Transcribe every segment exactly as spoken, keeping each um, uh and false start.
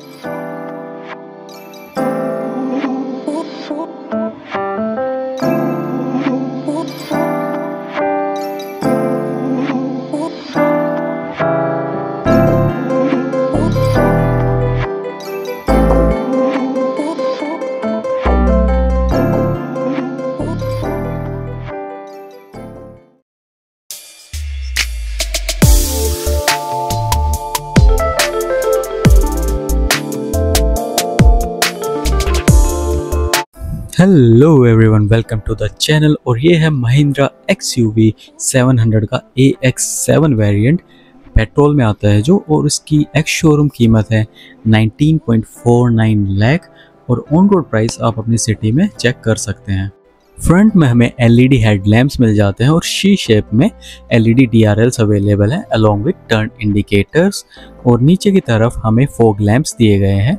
Hello everyone, welcome to the channel. और ये है Mahindra X U V seven hundred का A X seven variant, petrol में आता है जो, और इसकी एक्स शोरूम कीमत है nineteen point four nine lakh और ऑन रोड प्राइस आप अपनी सिटी में चेक कर सकते हैं। फ्रंट में हमें एलईडी हेडलैम्प्स मिल जाते हैं और शी शेप में एलईडी डीआरएल्स अवेलेबल हैं अलोंग विद टर्न इंडिकेटर्स, और नीचे की तरफ हमें फॉग लैंप्स दिए गए हैं।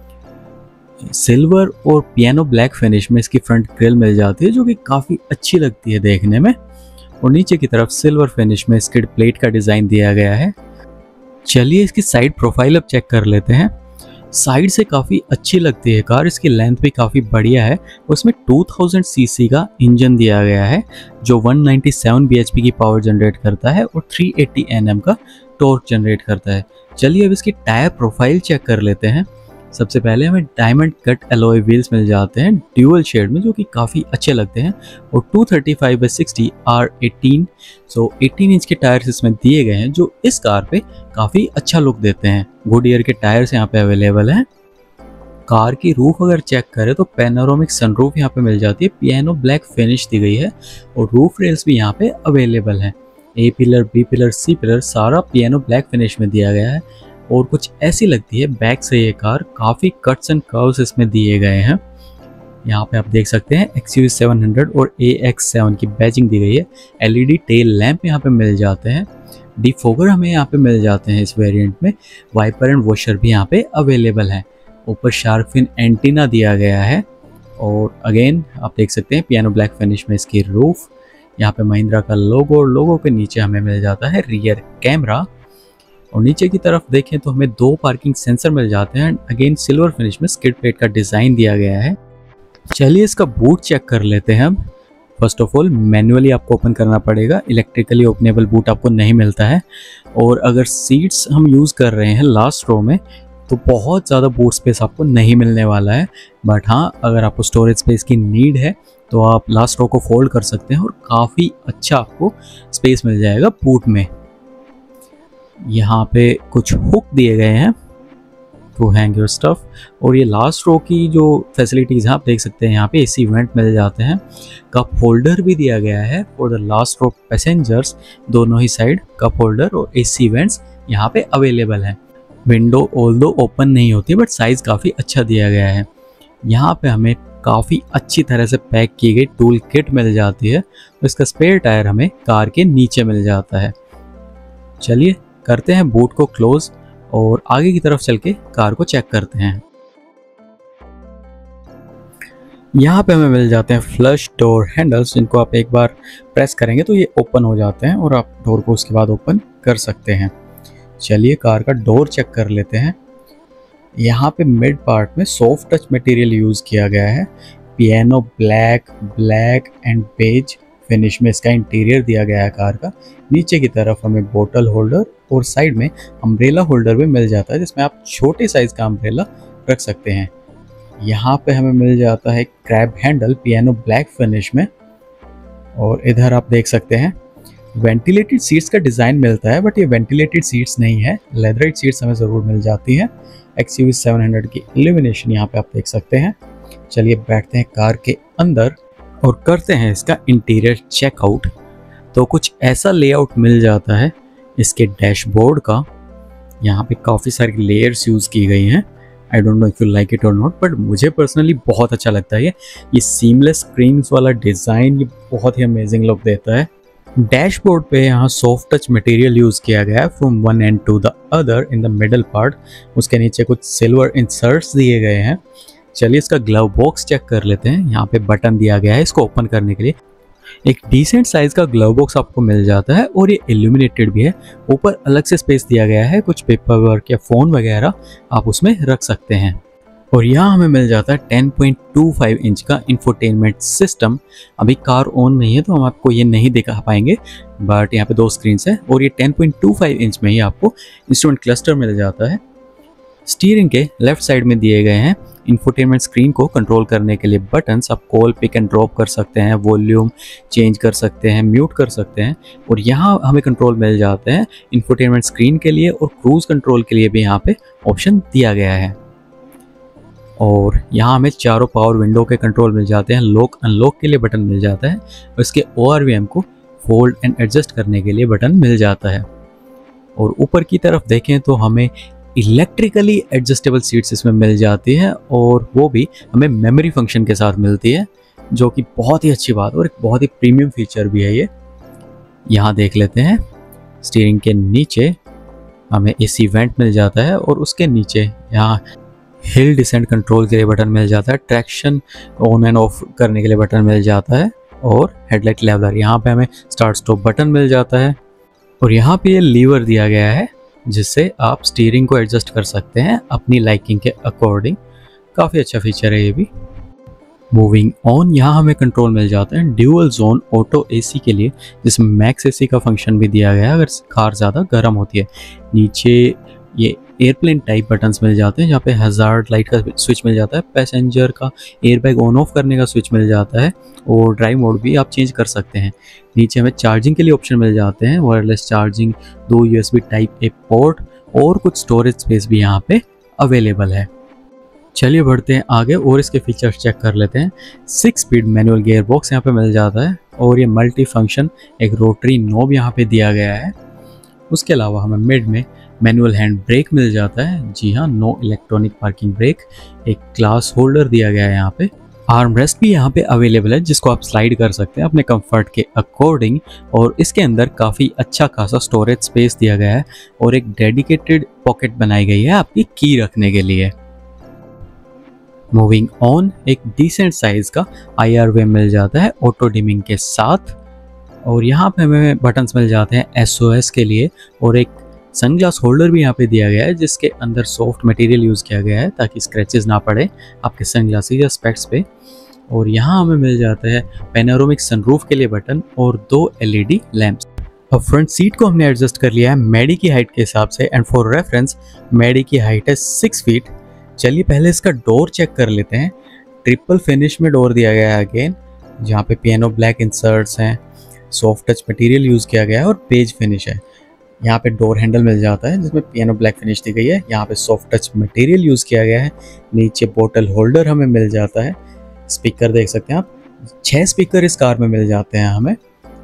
सिल्वर और पियानो ब्लैक फिनिश में इसकी फ्रंट ग्रिल मिल जाती है जो कि काफ़ी अच्छी लगती है देखने में, और नीचे की तरफ सिल्वर फिनिश में स्किड प्लेट का डिज़ाइन दिया गया है। चलिए इसकी साइड प्रोफाइल अब चेक कर लेते हैं। साइड से काफ़ी अच्छी लगती है कार, इसकी लेंथ भी काफ़ी बढ़िया है। उसमें टू थाउज़ेंड सीसी का इंजन दिया गया है जो वन नाइंटी सेवन बीएचपी की पावर जनरेट करता है और थ्री एटी एनएम का टॉर्क जनरेट करता है। चलिए अब इसकी टायर प्रोफाइल चेक कर लेते हैं। सबसे पहले हमें डायमंड कट एलॉय व्हील्स मिल जाते हैं ड्यूअल शेड में जो कि काफ़ी अच्छे लगते हैं, और two thirty five by sixty R eighteen, so eighteen inch के टायर्स इसमें दिए गए हैं जो इस कार पे काफ़ी अच्छा लुक देते हैं। गुडियर के टायर्स यहाँ पे अवेलेबल हैं। कार की रूफ अगर चेक करें तो पैनोरामिक सनरूफ यहाँ पे मिल जाती है, पियानो ब्लैक फिनिश दी गई है, और रूफ रेल्स भी यहाँ पे अवेलेबल हैं। A pillar, B pillar, C pillar सारा पियानो ब्लैक फिनिश में दिया गया है, और कुछ ऐसी लगती है बैक से ये कार। काफ़ी कट्स एंड कर्व्स इसमें दिए गए हैं। यहाँ पे आप देख सकते हैं X U V seven hundred और ए एक्स सेवन की बैजिंग दी गई है। एलईडी टेल लैंप यहाँ पे मिल जाते हैं। डिफोगर हमें यहाँ पे मिल जाते हैं इस वेरिएंट में। वाइपर एंड वॉशर भी यहाँ पे अवेलेबल है। ऊपर शार्क फिन एंटीना दिया गया है, और अगेन आप देख सकते हैं पियानो ब्लैक फिनिश में इसकी रूफ। यहाँ पे महिंद्रा का लोगो, और लोगो के नीचे हमें मिल जाता है रियर कैमरा, और नीचे की तरफ देखें तो हमें दो पार्किंग सेंसर मिल जाते हैं। अगेन सिल्वर फिनिश में स्किड प्लेट का डिज़ाइन दिया गया है। चलिए इसका बूट चेक कर लेते हैं हम। फर्स्ट ऑफ ऑल मैनुअली आपको ओपन करना पड़ेगा, इलेक्ट्रिकली ओपनेबल बूट आपको नहीं मिलता है। और अगर सीट्स हम यूज़ कर रहे हैं लास्ट रो में तो बहुत ज़्यादा बूट स्पेस आपको नहीं मिलने वाला है, बट हाँ अगर आपको स्टोरेज स्पेस की नीड है तो आप लास्ट रो को फोल्ड कर सकते हैं और काफ़ी अच्छा आपको स्पेस मिल जाएगा बूट में। यहाँ पे कुछ हुक दिए गए हैं टू हैंग योर स्टफ, और ये लास्ट रो की जो फैसिलिटीज़ हैं आप देख सकते हैं। यहाँ पे एसी वेंट मिल जाते हैं। कप होल्डर भी दिया गया है for the last row passengers. दोनों ही साइड कप होल्डर और एसी वेंट्स यहाँ पे अवेलेबल हैं। विंडो ऑल्दो ओपन नहीं होती बट साइज़ काफ़ी अच्छा दिया गया है। यहाँ पे हमें काफ़ी अच्छी तरह से पैक की गई टूल किट मिल जाती है। तो इसका स्पेयर टायर हमें कार के नीचे मिल जाता है। चलिए करते हैं बूट को क्लोज और आगे की तरफ चल के कार को चेक करते हैं। यहाँ पे हमें मिल जाते हैं फ्लश डोर हैंडल्स, जिनको आप एक बार प्रेस करेंगे तो ये ओपन हो जाते हैं और आप डोर को उसके बाद ओपन कर सकते हैं। चलिए कार का डोर चेक कर लेते हैं। यहाँ पे मिड पार्ट में सॉफ्ट टच मटेरियल यूज़ किया गया है। Piano black, black and beige finish में इसका इंटीरियर दिया गया है कार का। नीचे की तरफ हमें बोतल होल्डर और साइड में अम्ब्रेला होल्डर भी मिल जाता है, जिसमें आप छोटे साइज़ का अम्ब्रेला रख सकते हैं। यहाँ पे हमें मिल जाता है grab handle piano black finish में, और इधर आप देख सकते हैं वेंटिलेटेड सीट्स का डिज़ाइन मिलता है, बट ये वेंटिलेटेड सीट्स नहीं है, लेदरेड सीट्स हमें ज़रूर मिल जाती हैं। X U V seven hundred की इल्यूमिनेशन यहाँ पे आप देख सकते हैं। चलिए बैठते हैं कार के अंदर और करते हैं इसका इंटीरियर चेकआउट। तो कुछ ऐसा लेआउट मिल जाता है इसके डैशबोर्ड का। यहाँ पे काफ़ी सारी लेयर्स यूज़ की गई हैं। I don't know if you like it और नॉट, बट मुझे पर्सनली बहुत अच्छा लगता है ये ये सीमलेस स्क्रीन्स वाला डिज़ाइन, ये बहुत ही अमेजिंग लुक देता है। डैशबोर्ड पे यहाँ सॉफ्ट टच मटेरियल यूज़ किया गया है from one end to the other in the middle part. उसके नीचे कुछ सिल्वर इंसर्ट्स दिए गए हैं। चलिए इसका ग्लव बॉक्स चेक कर लेते हैं। यहाँ पे बटन दिया गया है इसको ओपन करने के लिए। एक डिसेंट साइज का ग्लव बॉक्स आपको मिल जाता है और ये इल्यूमिनेटेड भी है। ऊपर अलग से स्पेस दिया गया है, कुछ पेपर वर्क या फ़ोन वगैरह आप उसमें रख सकते हैं। और यहाँ हमें मिल जाता है ten point two five inch का इंफोटेनमेंट सिस्टम। अभी कार ऑन नहीं है तो हम आपको ये नहीं दिखा पाएंगे, बट यहाँ पे दो स्क्रीन है और ये ten point two five inch में ही आपको इंस्ट्रूमेंट क्लस्टर मिल जाता है। स्टीयरिंग के लेफ्ट साइड में दिए गए हैं इंफोटेनमेंट स्क्रीन को कंट्रोल करने के लिए बटन्स। आप कॉल पिक एंड ड्रॉप कर सकते हैं, वॉल्यूम चेंज कर सकते हैं, म्यूट कर सकते हैं। और यहाँ हमें कंट्रोल मिल जाते हैं इंफोटेनमेंट स्क्रीन के लिए, और क्रूज कंट्रोल के लिए भी यहाँ पे ऑप्शन दिया गया है। और यहाँ हमें चारों पावर विंडो के कंट्रोल मिल जाते हैं। लॉक अनलॉक के लिए बटन मिल जाता है और इसके ओ आर वी एम को फोल्ड एंड एडजस्ट करने के लिए बटन मिल जाता है। और ऊपर की तरफ देखें तो हमें इलेक्ट्रिकली एडजस्टेबल सीट्स इसमें मिल जाती है, और वो भी हमें मेमोरी फंक्शन के साथ मिलती है, जो कि बहुत ही अच्छी बात और एक बहुत ही प्रीमियम फीचर भी है ये। यहाँ देख लेते हैं स्टीयरिंग के नीचे हमें एसी वेंट मिल जाता है, और उसके नीचे यहाँ हिल डिसेंट कंट्रोल के लिए बटन मिल जाता है, ट्रैक्शन ऑन एंड ऑफ करने के लिए बटन मिल जाता है, और हेडलाइट लेवलर यहाँ पे हमें स्टार्ट स्टॉप बटन मिल जाता है। और यहाँ पे ये लीवर दिया गया है जिससे आप स्टीयरिंग को एडजस्ट कर सकते हैं अपनी लाइकिंग के अकॉर्डिंग। काफ़ी अच्छा फीचर है ये भी। मूविंग ऑन, यहाँ हमें कंट्रोल मिल जाता है ड्यूअल जोन ऑटो एसी के लिए, जिसमें मैक्स एसी का फंक्शन भी दिया गया है अगर कार ज़्यादा गर्म होती है। नीचे ये एयरप्लेन टाइप बटन्स मिल जाते हैं जहाँ पे हज़ार्ड लाइट का स्विच मिल जाता है, पैसेंजर का एयरबैग ऑन ऑफ करने का स्विच मिल जाता है, और ड्राइव मोड भी आप चेंज कर सकते हैं। नीचे हमें चार्जिंग के लिए ऑप्शन मिल जाते हैं, वायरलेस चार्जिंग, दो यूएसबी टाइप ए पोर्ट, और कुछ स्टोरेज स्पेस भी यहाँ पे अवेलेबल है। चलिए बढ़ते हैं आगे और इसके फीचर्स चेक कर लेते हैं। Six speed manual gear box यहाँ पे मिल जाता है, और ये मल्टी फंक्शन एक रोटरी नॉब यहाँ पे दिया गया है। उसके अलावा हमें मिड में मैनुअल हैंड ब्रेक मिल जाता है। जी हाँ, नो इलेक्ट्रॉनिक पार्किंग ब्रेक। एक ग्लास होल्डर दिया गया है यहाँ पे। आर्म रेस्ट भी यहाँ पे अवेलेबल है जिसको आप स्लाइड कर सकते हैं अपने कंफर्ट के अकॉर्डिंग, और इसके अंदर काफ़ी अच्छा खासा स्टोरेज स्पेस दिया गया है, और एक डेडिकेटेड पॉकेट बनाई गई है आपकी की रखने के लिए। मूविंग ऑन, एक डिसेंट साइज का आई आर वे मिल जाता है ऑटो डिमिंग के साथ, और यहाँ पे हमें बटन्स मिल जाते हैं एस ओ एस के लिए, और एक सनग्लास होल्डर भी यहाँ पे दिया गया है जिसके अंदर सॉफ्ट मटेरियल यूज़ किया गया है ताकि स्क्रैचेस ना पड़े आपके सनग्लासेस या स्पेक्स पे। और यहाँ हमें मिल जाता है पैनोरामिक सनरूफ के लिए बटन और दो एलईडी लैंप्स। अब फ्रंट सीट को हमने एडजस्ट कर लिया है मैडी की हाइट के हिसाब से, एंड फॉर रेफरेंस मैडी की हाइट है सिक्स फीट। चलिए पहले इसका डोर चेक कर लेते हैं। ट्रिपल फिनिश में डोर दिया गया है अगेन, जहाँ पे पियानो ब्लैक इंसर्ट्स हैं, सॉफ्ट टच मटेरियल यूज़ किया गया है, और पेज फिनिश है। यहाँ पे डोर हैंडल मिल जाता है जिसमें पियानो ब्लैक फिनिश दी गई है। यहाँ पे सॉफ्ट टच मटेरियल यूज़ किया गया है। नीचे बोतल होल्डर हमें मिल जाता है। स्पीकर देख सकते हैं आप, छः स्पीकर इस कार में मिल जाते हैं हमें।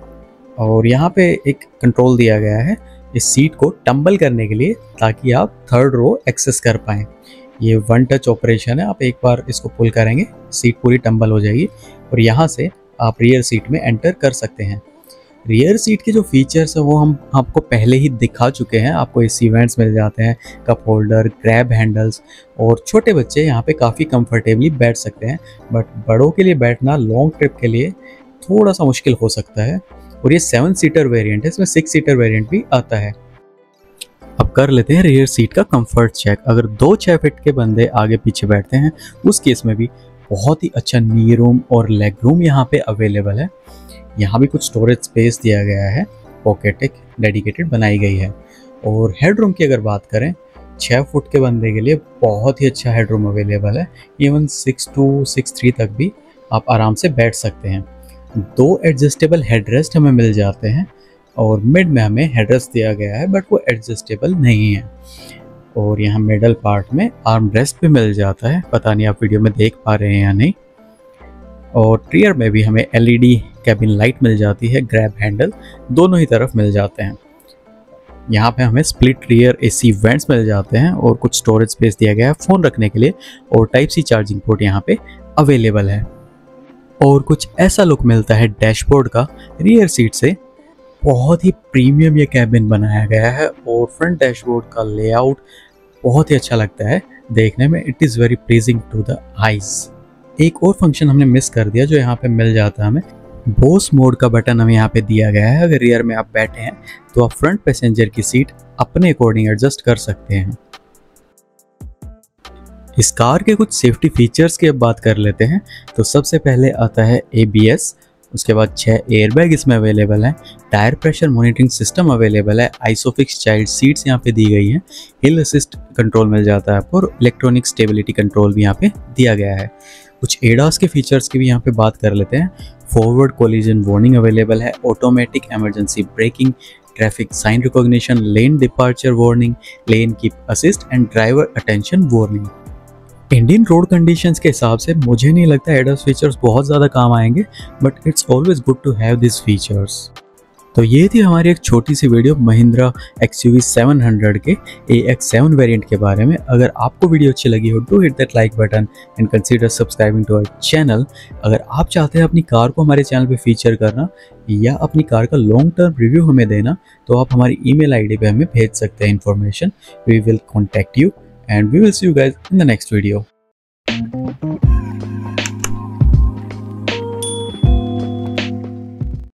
और यहाँ पे एक कंट्रोल दिया गया है इस सीट को टम्बल करने के लिए, ताकि आप थर्ड रो एक्सेस कर पाएँ। ये वन टच ऑपरेशन है, आप एक बार इसको पुल करेंगे सीट पूरी टम्बल हो जाएगी, और यहाँ से आप रियर सीट में एंटर कर सकते हैं। रियर सीट के जो फीचर्स है वो हम आपको पहले ही दिखा चुके हैं। आपको एसी वेंट्स मिल जाते हैं, कप होल्डर, ग्रैब हैंडल्स, और छोटे बच्चे यहाँ पे काफ़ी कंफर्टेबली बैठ सकते हैं, बट बड़ों के लिए बैठना लॉन्ग ट्रिप के लिए थोड़ा सा मुश्किल हो सकता है। और ये सेवन सीटर वेरिएंट है, इसमें सिक्स सीटर वेरिएंट भी आता है। अब कर लेते हैं रियर सीट का कंफर्ट चेक। अगर दो छः फिट के बंदे आगे पीछे बैठते हैं उस केस में भी बहुत ही अच्छा नी रूम और लेग रूम यहाँ पे अवेलेबल है। यहाँ भी कुछ स्टोरेज स्पेस दिया गया है, पॉकेट एक डेडिकेटेड बनाई गई है। और हेडरूम की अगर बात करें, छः फुट के बंदे के लिए बहुत ही अच्छा हेडरूम अवेलेबल है। Even six to six three तक भी आप आराम से बैठ सकते हैं। दो एडजस्टेबल हेडरेस्ट हमें मिल जाते हैं, और मिड में हमें हेडरेस्ट दिया गया है बट वो एडजस्टेबल नहीं है। और यहाँ मिडल पार्ट में आर्म रेस्ट भी मिल जाता है, पता नहीं आप वीडियो में देख पा रहे हैं या नहीं। और रियर में भी हमें एलईडी कैबिन लाइट मिल जाती है, ग्रैब हैंडल दोनों ही तरफ मिल जाते हैं। यहाँ पे हमें स्प्लिट रियर एसी वेंट्स मिल जाते हैं, और कुछ स्टोरेज स्पेस दिया गया है फ़ोन रखने के लिए, और टाइप सी चार्जिंग पोर्ट यहाँ पे अवेलेबल है। और कुछ ऐसा लुक मिलता है डैशबोर्ड का रियर सीट से। बहुत ही प्रीमियम ये कैबिन बनाया गया है, और फ्रंट डैशबोर्ड का लेआउट बहुत ही अच्छा लगता है देखने में। It is very pleasing to the eyes. एक और फंक्शन हमने मिस कर दिया जो यहाँ पे मिल जाता है हमें, बोस मोड का बटन हमें यहाँ पे दिया गया है। अगर रियर में आप बैठे हैं तो आप फ्रंट पैसेंजर की सीट अपने अकॉर्डिंग एडजस्ट कर सकते हैं। इस कार के कुछ सेफ्टी फीचर्स की अब बात कर लेते हैं। तो सबसे पहले आता है ए बी एस, उसके बाद छह एयरबैग इसमें अवेलेबल हैं, tyre pressure monitoring system available है, आइसोफिक्स चाइल्ड सीट्स यहाँ पे दी गई हैं, हिल असिस्ट कंट्रोल मिल जाता है आपको और इलेक्ट्रॉनिक स्टेबिलिटी कंट्रोल भी यहाँ पे दिया गया है। कुछ एडास के फीचर्स की भी यहाँ पे बात कर लेते हैं। फॉरवर्ड कोलिजन वार्निंग अवेलेबल है, automatic emergency braking, traffic sign recognition, lane departure warning, lane keep assist and driver attention warning. Indian road conditions के हिसाब से मुझे नहीं लगता एडास फीचर्स बहुत ज़्यादा काम आएंगे, but it's always good to have this features. तो ये थी हमारी एक छोटी सी video Mahindra X U V seven hundred के ए एक्स सेवन वेरिएंट के बारे में। अगर आपको वीडियो अच्छी लगी हो do hit that like button and consider subscribing to our channel. अगर आप चाहते हैं अपनी कार को हमारे चैनल पे फीचर करना या अपनी कार का लॉन्ग टर्म रिव्यू हमें देना, तो आप हमारी ईमेल आईडी पे हमें भेज सकते हैं information. We will contact you and we will see you guys in the next video.